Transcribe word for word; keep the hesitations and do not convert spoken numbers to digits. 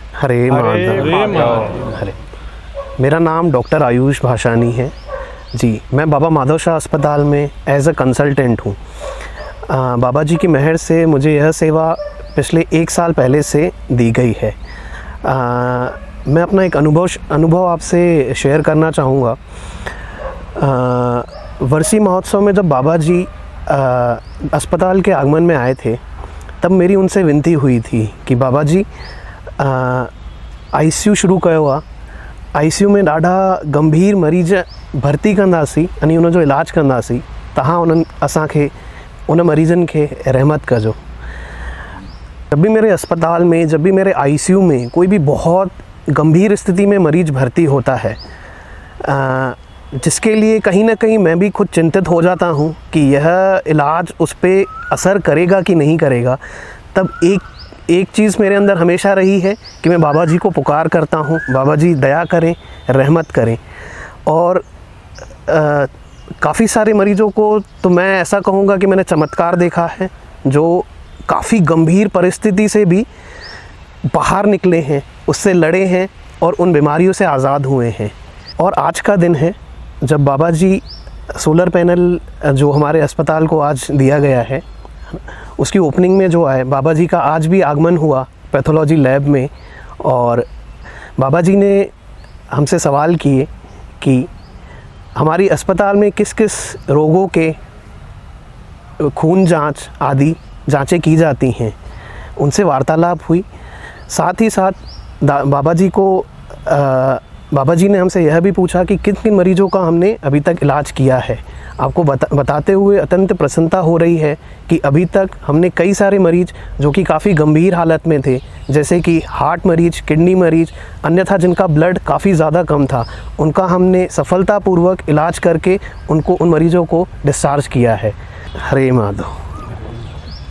हरे माधव। हरे। मेरा नाम डॉक्टर आयुष भाषानी है जी। मैं बाबा माधव शाह अस्पताल में एज अ कंसल्टेंट हूँ। बाबा जी की मेहर से मुझे यह सेवा पिछले एक साल पहले से दी गई है। आ, मैं अपना एक अनुभव अनुभव आपसे शेयर करना चाहूँगा। वर्षी महोत्सव में जब बाबा जी आ, अस्पताल के आगमन में आए थे, तब मेरी उनसे विनती हुई थी कि बाबा जी आईसीयू शुरू कयो आहे, आईसीयू में ॾाढा गंभीर मरीज़ भर्ती कंदासीं, यानी उन जो इलाज कंदासीं, तव्हां उन्हनि असांखे उन मरीज़नि खे रहमत कजो। जब भी मेरे अस्पताल में, जब भी मेरे आईसीयू में कोई भी बहुत गंभीर स्थिति में मरीज़ भर्ती होता है, आ, जिसके लिए कहीं ना कहीं मैं भी खुद चिंतित हो जाता हूँ कि यह इलाज उस पर असर करेगा कि नहीं करेगा, तब एक एक चीज़ मेरे अंदर हमेशा रही है कि मैं बाबा जी को पुकार करता हूँ, बाबा जी दया करें, रहमत करें। और काफ़ी सारे मरीज़ों को तो मैं ऐसा कहूँगा कि मैंने चमत्कार देखा है, जो काफ़ी गंभीर परिस्थिति से भी बाहर निकले हैं, उससे लड़े हैं और उन बीमारियों से आज़ाद हुए हैं। और आज का दिन है जब बाबा जी सोलर पैनल जो हमारे अस्पताल को आज दिया गया है, उसकी ओपनिंग में जो है बाबा जी का आज भी आगमन हुआ पैथोलॉजी लैब में। और बाबा जी ने हमसे सवाल किए कि हमारी अस्पताल में किस किस रोगों के खून जांच आदि जांचें की जाती हैं। उनसे वार्तालाप हुई। साथ ही साथ बाबा जी को आ, बाबा जी ने हमसे यह भी पूछा कि किन किन मरीज़ों का हमने अभी तक इलाज किया है। आपको बता, बताते हुए अत्यंत प्रसन्नता हो रही है कि अभी तक हमने कई सारे मरीज़ जो कि काफ़ी गंभीर हालत में थे, जैसे कि हार्ट मरीज़, किडनी मरीज़, अन्यथा जिनका ब्लड काफ़ी ज़्यादा कम था, उनका हमने सफलतापूर्वक इलाज करके उनको उन मरीज़ों को डिस्चार्ज किया है। हरे माधव।